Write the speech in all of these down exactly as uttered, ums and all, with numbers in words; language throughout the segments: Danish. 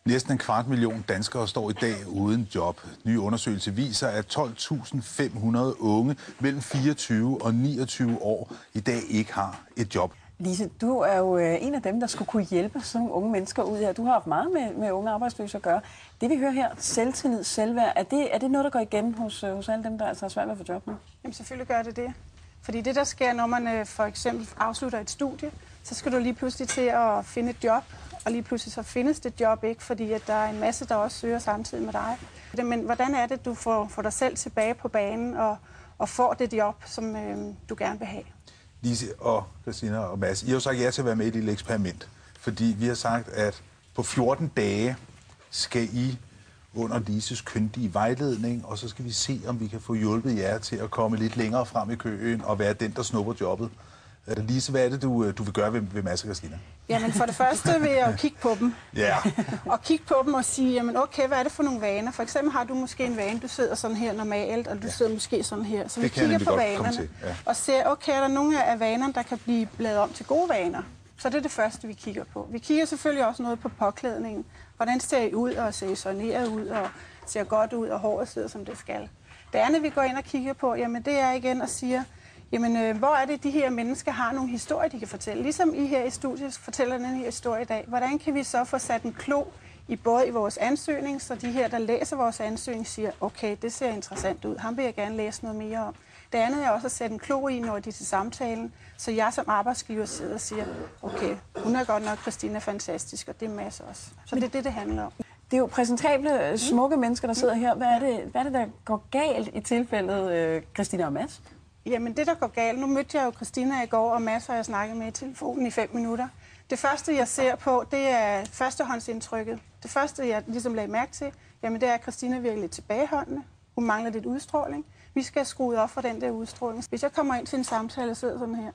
Næsten en kvart million danskere står i dag uden job. Ny undersøgelse viser, at tolv tusind fem hundrede unge mellem fireogtyve og niogtyve år i dag ikke har et job. Lise, du er jo en af dem, der skulle kunne hjælpe sådan nogle unge mennesker ud her. Du har haft meget med, med unge arbejdsløse at gøre. Det vi hører her, selvtillid, selvværd, er det, er det noget, der går igen hos, hos alle dem, der altså har svært ved at få job nu? Jamen selvfølgelig gør det det. Fordi det, der sker, når man for eksempel afslutter et studie, så skal du lige pludselig til at finde et job, og lige pludselig så findes det job ikke, fordi at der er en masse, der også søger samtidig med dig. Men hvordan er det, du får, får dig selv tilbage på banen og, og får det job, som øh, du gerne vil have? Lise og Christina og Mads, I har jo sagt ja til at være med i et lille eksperiment, fordi vi har sagt, at på fjorten dage skal I under Lises kyndige vejledning, og så skal vi se, om vi kan få hjulpet jer til at komme lidt længere frem i køen og være den, der snupper jobbet. Lise, hvad er det, du, du vil gøre ved, ved Mads og Christina? Jamen for det første vil jeg jo kigge på dem. Ja. Og kigge på dem og sige, jamen okay, hvad er det for nogle vaner? For eksempel har du måske en vane, du sidder sådan her normalt, og du ja. sidder måske sådan her. Så vi kigger på vanerne ja. og ser, okay, er der nogle af vanerne, der kan blive lavet om til gode vaner? Så det er det første, vi kigger på. Vi kigger selvfølgelig også noget på påklædningen. Hvordan ser I ud, og ser I soneret ud, og ser godt ud, og håret sidder, som det skal. Det andet, vi går ind og kigger på, jamen det er igen og siger, jamen, øh, hvor er det, de her mennesker har nogle historier, de kan fortælle? Ligesom I her i studiet fortæller den her historie i dag. Hvordan kan vi så få sat en klo i både i vores ansøgning, så de her, der læser vores ansøgning, siger, okay, det ser interessant ud. Ham vil jeg gerne læse noget mere om. Det andet er også at sætte en klo i, når de er til samtalen, så jeg som arbejdsgiver sidder og siger, okay, hun er godt nok, Christina er fantastisk, og det er Mads også. Så det er det, det handler om. Det er jo præsentable, smukke mennesker, der sidder her. Hvad er det, hvad er det der går galt i tilfældet øh, Christina og Mads? Jamen det, der går galt, nu mødte jeg jo Christina i går, og Mads har jeg snakket med i telefonen i fem minutter. Det første, jeg ser på, det er førstehåndsindtrykket. Det første, jeg ligesom lagde mærke til, jamen det er, at Christina virker lidt tilbageholdende. Hun mangler lidt udstråling. Vi skal skrue op for den der udstråling. Hvis jeg kommer ind til en samtale og sidder sådan her,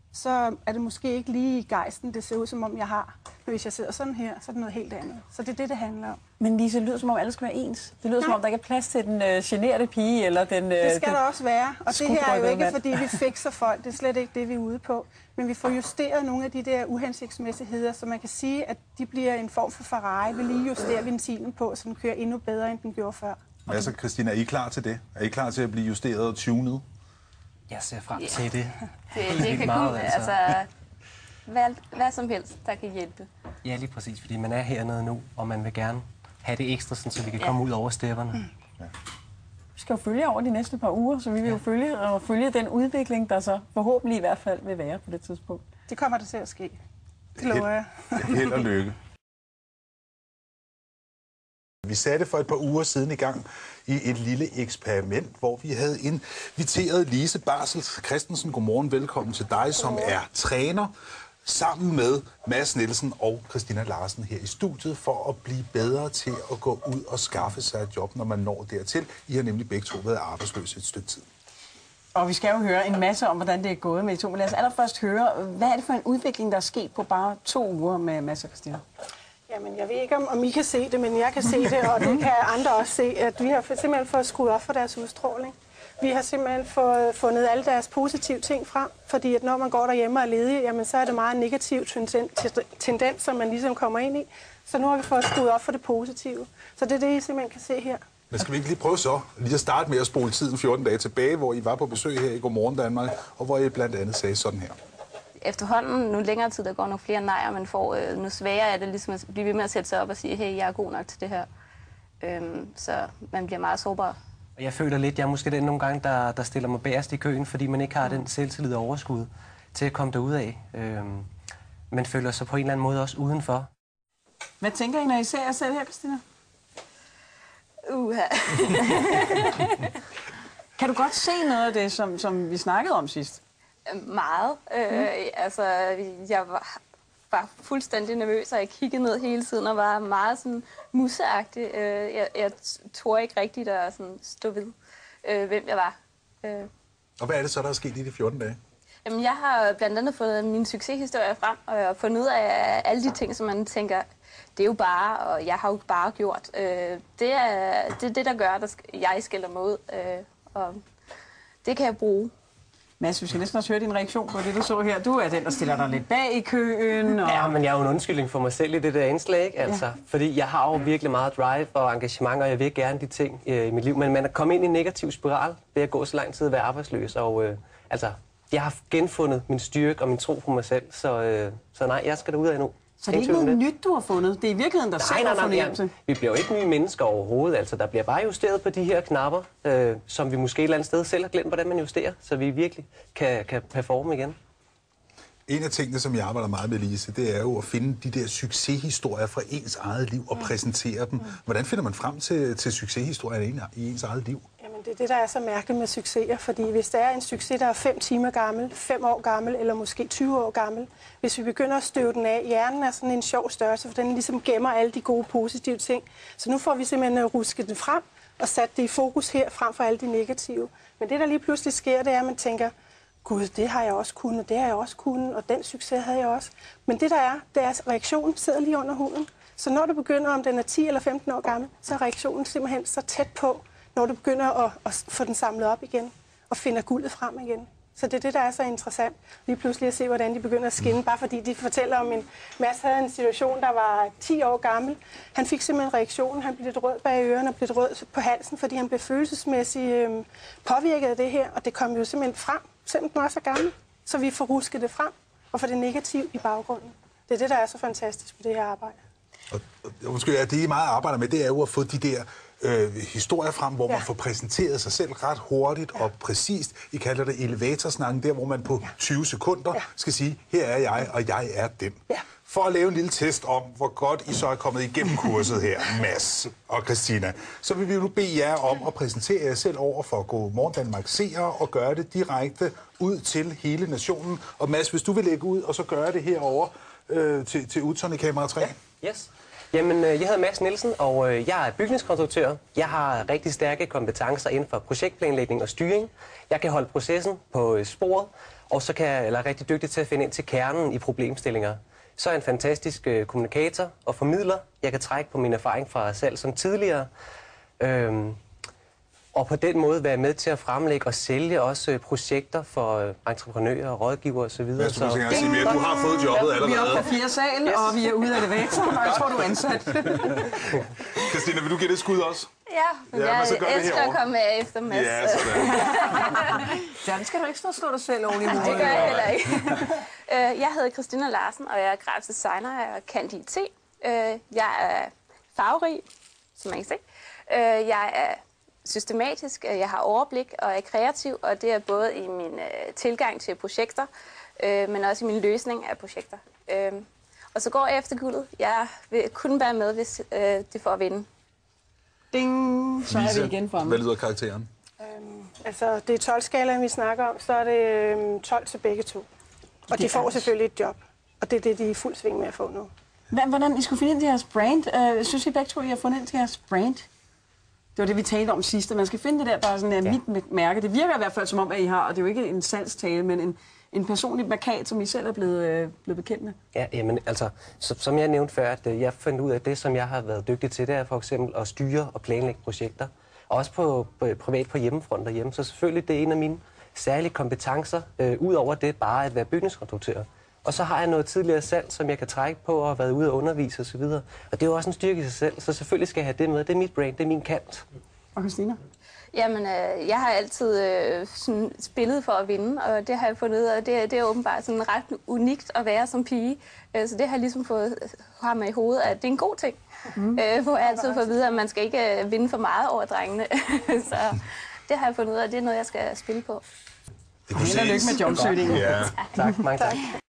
så er det måske ikke lige i gejsten, det ser ud som om jeg har. Men hvis jeg sidder sådan her, så er det noget helt andet. Så det er det, det handler om. Men Lise, det lyder som om alle skal være ens. Det lyder Nej. som om der ikke er plads til den øh, generede pige eller den... Øh, det skal den der også være. Og det her er jo ikke, fordi vi fikser folk. Det er slet ikke det, vi er ude på. Men vi får justeret nogle af de der uhensigtsmæssigheder, så man kan sige, at de bliver en form for Ferrari. Vi lige justerer ventilen på, så den kører endnu bedre, end den gjorde før. Okay. Altså, Christina, er I klar til det? Er I klar til at blive justeret og tunet? Jeg ser frem yeah. til det. Det, det kan meget, kunne, altså, hvad, hvad som helst, der kan hjælpe. Ja, lige præcis, fordi man er hernede nu, og man vil gerne have det ekstra, så vi kan ja. komme ud over stepperne. Mm. Ja. Vi skal jo følge over de næste par uger, så vi vil ja. jo følge, og følge den udvikling, der så forhåbentlig i hvert fald vil være på det tidspunkt. Det kommer der til at ske. Det lover jeg. Held og lykke. Vi satte for et par uger siden i gang i et lille eksperiment, hvor vi havde inviteret Lise Barsel Christensen. Godmorgen, velkommen til dig, som er træner, sammen med Mads Nielsen og Christina Larsen her i studiet, for at blive bedre til at gå ud og skaffe sig et job, når man når dertil. I har nemlig begge to været arbejdsløse et stykke tid. Og vi skal jo høre en masse om, hvordan det er gået med de to. Men lad os allerførst høre, hvad er det for en udvikling, der er sket på bare to uger med Mads og Christina? Jamen, jeg ved ikke, om, om I kan se det, men jeg kan se det, og det kan andre også se, at vi har simpelthen fået skruet op for deres udstråling. Vi har simpelthen fået fundet alle deres positive ting frem, fordi at når man går derhjemme og er ledig, jamen, så er det meget negativ tendens, som man ligesom kommer ind i. Så nu har vi fået skruet op for det positive. Så det er det, I simpelthen kan se her. Men skal vi ikke lige prøve så lige at starte med at spole tiden fjorten dage tilbage, hvor I var på besøg her i Godmorgen Danmark, og hvor I blandt andet sagde sådan her. Efterhånden, nu længere tid, der går nogle flere nejer, man får, øh, nu sværere er det ligesom at blive ved med at sætte sig op og sige, hey, jeg er god nok til det her. Øhm, så man bliver meget sårbar. Jeg føler lidt, jeg er måske den nogle gange, der, der stiller mig bagerst i køen, fordi man ikke har den selvtillid og overskud til at komme derud af. Øhm, man føler sig på en eller anden måde også udenfor. Hvad tænker I, når I ser jer selv her, Christina? Uha. Kan du godt se noget af det, som, som vi snakkede om sidst? Meget. Øh, mm. Altså, jeg var, var fuldstændig nervøs, og jeg kiggede ned hele tiden og var meget sådan museagtig. Øh, jeg, jeg turde ikke rigtigt at sådan stå ved, øh, hvem jeg var. Øh. Og hvad er det så, der er sket i de fjorten dage? Jamen, jeg har blandt andet fået min succeshistorie frem, og fundet ud af alle de ting, som man tænker, det er jo bare, og jeg har jo bare gjort. Øh, det er det, det, der gør, at jeg skiller mig ud, øh, og det kan jeg bruge. Mads, vi skal næsten også høre din reaktion på det, du så her. Du er den, der stiller dig lidt bag i køen. Og... Ja, men jeg er jo en undskyldning for mig selv i det der indslag, ikke? Altså, ja. Fordi jeg har jo virkelig meget drive og engagement, og jeg vil gerne de ting øh, i mit liv. Men man er kommet ind i en negativ spiral ved at gå så lang tid at være arbejdsløs. Og øh, altså, jeg har genfundet min styrke og min tro på mig selv, så, øh, så nej, jeg skal derud af nu. Så det er ikke noget nyt, du har fundet? Det er i virkeligheden, der selv har fornemmelse? Vi bliver jo ikke nye mennesker overhovedet. Altså, der bliver bare justeret på de her knapper, øh, som vi måske et eller andet sted selv har glemt, hvordan man justerer, så vi virkelig kan, kan performe igen. En af tingene, som jeg arbejder meget med, Lise, det er jo at finde de der succeshistorier fra ens eget liv og præsentere dem. Hvordan finder man frem til, til succeshistorier i ens eget liv? Jamen, det er det, der er så mærkeligt med succeser, fordi hvis der er en succes, der er fem timer gammel, fem år gammel eller måske tyve år gammel, hvis vi begynder at støve den af, hjernen er sådan en sjov størrelse, for den ligesom gemmer alle de gode, positive ting. Så nu får vi simpelthen rusket den frem og sat det i fokus her, frem for alle de negative. Men det, der lige pludselig sker, det er, at man tænker, gud, det har jeg også kunnet, og det har jeg også kunnet, og den succes havde jeg også. Men det, der er, det er, at reaktionen sidder lige under huden. Så når du begynder, om den er ti eller femten år gammel, så er reaktionen simpelthen så tæt på, når du begynder at, at få den samlet op igen og finder guldet frem igen. Så det er det, der er så interessant. Lige pludselig at se, hvordan de begynder at skinne, bare fordi de fortæller om en... Mads havde en situation, der var ti år gammel. Han fik simpelthen reaktionen. Han blev lidt rød bag ørerne og blev lidt rød på halsen, fordi han blev følelsesmæssigt øh, påvirket af det her. Og det kom jo simpelthen frem, selvom den var så gammel. Så vi får rusket det frem og får det negative i baggrunden. Det er det, der er så fantastisk på det her arbejde. Og, og, måske, det, I meget arbejder med, det er jo at få de der øh, historier frem, hvor ja. man får præsenteret sig selv ret hurtigt ja. og præcist. I kalder det elevatorsnakken, der hvor man på ja. tyve sekunder ja. skal sige, her er jeg, og jeg er den. Ja. For at lave en lille test om, hvor godt I så er kommet igennem kurset her, Mads og Christina, så vil vi nu bede jer om at præsentere jer selv over for Godmorgen Danmark seere og gøre det direkte ud til hele nationen. Og Mads, hvis du vil lægge ud og så gøre det herover øh, til, til udtårn i kamera tre. Ja. Yes. Jamen, jeg hedder Mads Nielsen, og jeg er bygningskonstruktør. Jeg har rigtig stærke kompetencer inden for projektplanlægning og styring. Jeg kan holde processen på sporet, og så kan jeg eller er rigtig dygtig til at finde ind til kernen i problemstillinger. Så er jeg en fantastisk øh, kommunikator og formidler. Jeg kan trække på min erfaring fra salg som tidligere. Øhm, og på den måde være med til at fremlægge og sælge også øh, projekter for øh, entreprenører, rådgivere osv. Mads, du, så... sige mere. Du har fået jobbet allerede. Vi er oppe på fjerde sal, yes. og vi er ude af elevator, og jeg tror, du er ansat. Christina, vil du give det skud også? Ja, men ja, jeg, jeg elsker at komme af efter Mads. Ja, sådan. Sådan skal du ikke stå og slå dig selv oven i munden. Det gør jeg heller ikke. Jeg hedder Christina Larsen, og jeg er grafisk designer og kan I T. Jeg er farverig, som man kan se. Jeg er systematisk, jeg har overblik og er kreativ, og det er både i min tilgang til projekter, men også i min løsning af projekter. Og så går jeg efter guldet. Jeg vil kun være med, hvis det får at vinde. Ding! Så er vi igen fremme. Hvad lyder karakteren? Øhm, altså, det er tolv-skalaen, vi snakker om, så er det øhm, tolv til begge to. Og de får selvfølgelig et job, og det er det, de er i fuld sving med at få nu. Hvordan I skulle finde ind til jeres brand? Uh, synes I begge to, I har fundet ind til jeres brand? Det var det, vi talte om sidst, at man skal finde det der, der er sådan ja. mit mærke. Det virker i hvert fald som om, at I har, og det er jo ikke en salgstale, men en, en personlig plakat, som I selv er blevet, øh, blevet bekendt med. Ja, jamen altså, så, som jeg nævnte før, at jeg fandt ud af det, som jeg har været dygtig til, det er for eksempel at styre og planlægge projekter. Og også på, på privat på hjemmefront derhjemme. Så selvfølgelig, det er en af mine særlige kompetencer, øh, ud over det bare at være bygningskonstruktør. Og så har jeg noget tidligere salg, som jeg kan trække på og har været ude og undervise osv. Og, og det er jo også en styrke i sig selv, så selvfølgelig skal jeg have det med. Det er mit brand, det er min kant. Og Christina? Jamen, øh, jeg har altid øh, sådan spillet for at vinde, og det har jeg fundet ud af. Det, det er åbenbart sådan ret unikt at være som pige. Øh, så det har jeg ligesom fået har med i hovedet, at det er en god ting. Mm. Øh, hvor jeg altid får at vide, at man skal ikke vinde for meget over drengene. Så det har jeg fundet ud af, det er noget, jeg skal spille på. Det kunne Held og lykke med jobsøgningen. Ja. Tak, mange tak.